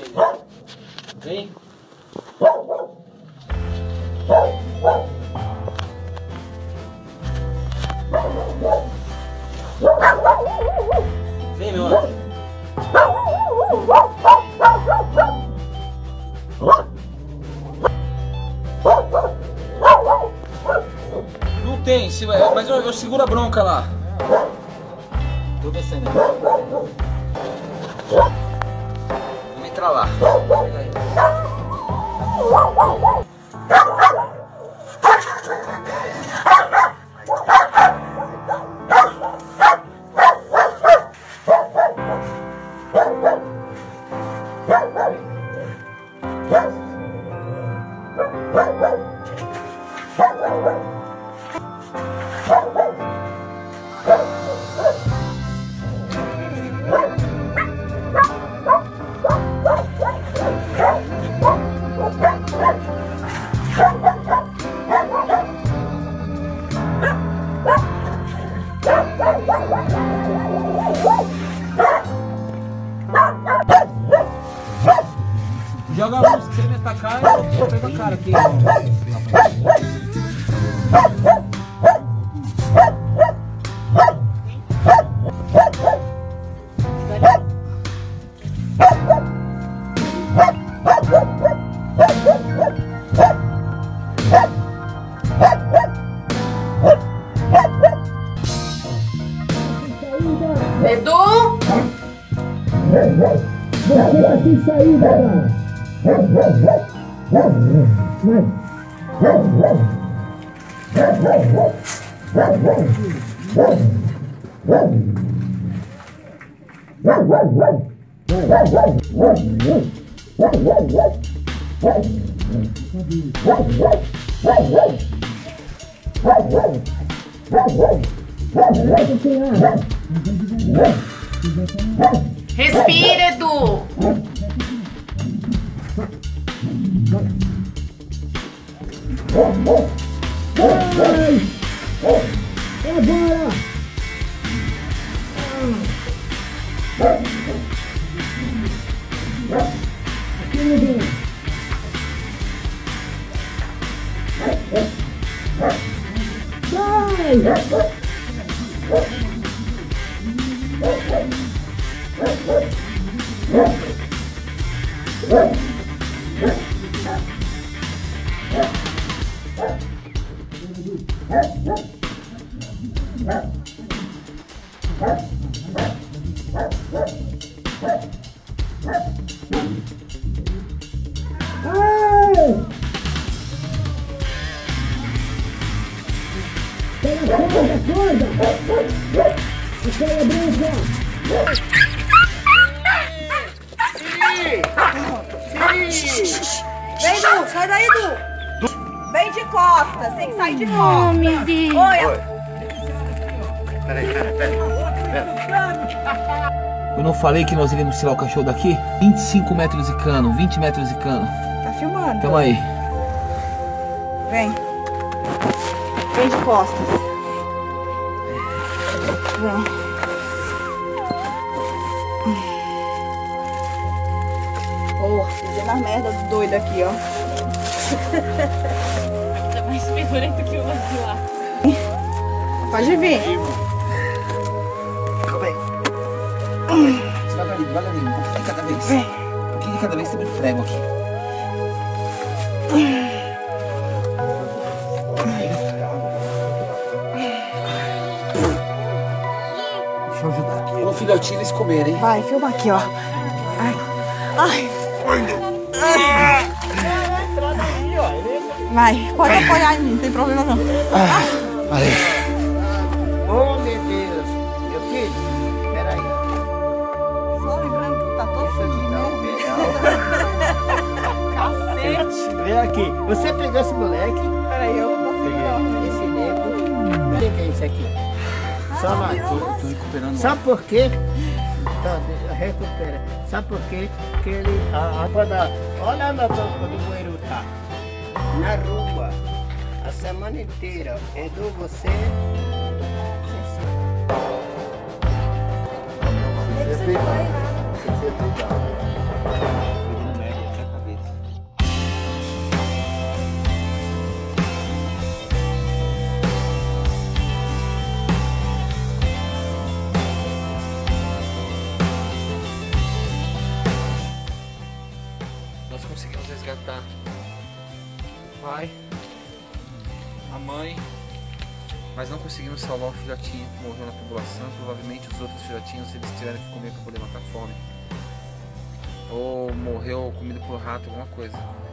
Vem. Vem, meu anjo. Não tem, mas eu seguro a bronca lá. Tô descendo. Vamos entrar lá. Pega aí. Joga a luz que você me atacar e eu pego a cara aqui. Edu! Você tá sem saída, cara! Respira, Edu! Agora! Aqui no meio. Vem, Edu! Sai daí, Edu! Vem de costas, tem que sair de costas. Oh, meu Deus! Oi! Peraí, pera. Eu não falei que nós iríamos tirar o cachorro daqui? 25 metros de cano, 20 metros de cano. Tá filmando? Tamo aí. Vem. Vem de costas. Vem. Pisei na merda do doido aqui, ó. Tá mais fedorento que o lado de lá. Pode vir. Calma aí. Devagarinho. Um pouquinho de cada vez. Vem. Um pouquinho de cada vez, também prego aqui. Deixa eu ajudar aqui. Ô filhotinho, eles comerem, hein? Vai, filma aqui, ó. Ai. Ai. Vai, pode apoiar em mim, não tem problema não. Valeu. Oh, meu Deus. Meu filho, peraí. Só lembrando que tá todo fodido, né? Cacete. Vem aqui. Você pegou esse moleque? Peraí, eu vou pegar. Esse nego. O que é isso aqui? Só matou. Tô recuperando. Sabe por quê? Tá, recupera. Sabe por quê? Que ele. Olha na toca do bueiro tá. Na rua. A semana inteira. Edu, você. resgatar o pai, a mãe, mas não conseguimos salvar um filhotinho que morreu na tubulação. Provavelmente os outros filhotinhos eles tiveram que comer para poder matar a fome, ou morreu comido por rato, alguma coisa.